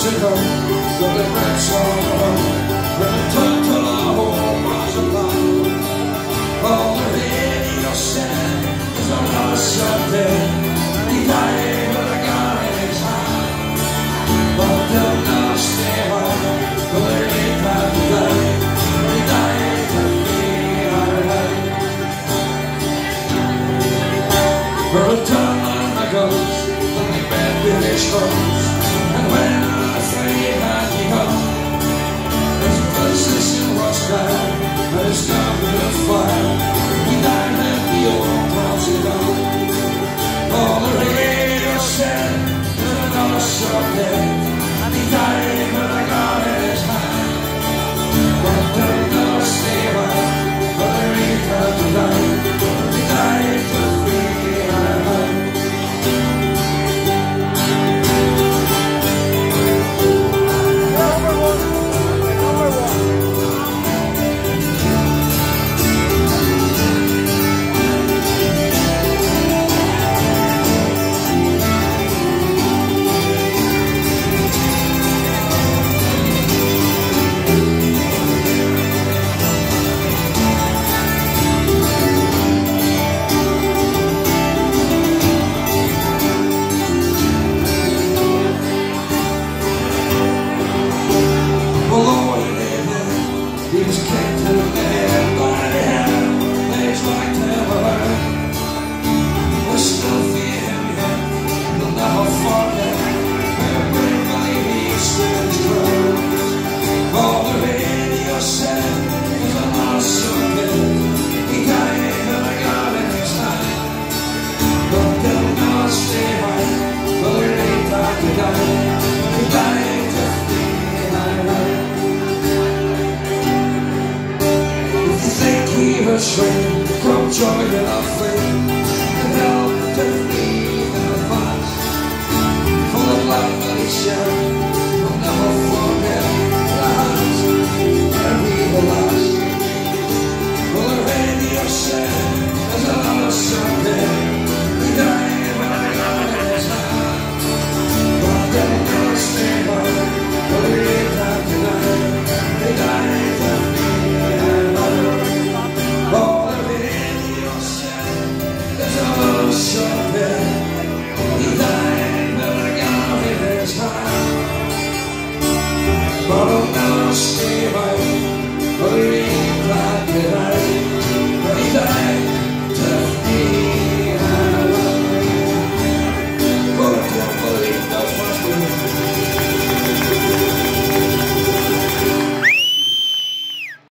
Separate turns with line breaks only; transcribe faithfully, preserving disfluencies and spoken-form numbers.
musical, so the rest of the world, when the total home was alone. All the radio said was a loss of death. He died with a gun in his hand, but they'll not stay home, but they ain't had to die. He died with me on a night. For a ton on the ghost, when they bed with his foes, and when I afraid had begun, his position was down, and his gun with a fire. He died with the old proxy down. All the radio said was another shot dead, and he died with a gun in his hand. But they'll never stay away, but they ain't had to die. He died with me on a night. He was kicked in the head by the hand, legs like Timberland. We still fear him yet, we'll never forget. We're brave, believe he stood his ground. All the radio said was a loss of death. He died with a gun in his hand, but they'll not stay right, but there ain't time to die. He died just being alive. He was shrink from joy in our faith.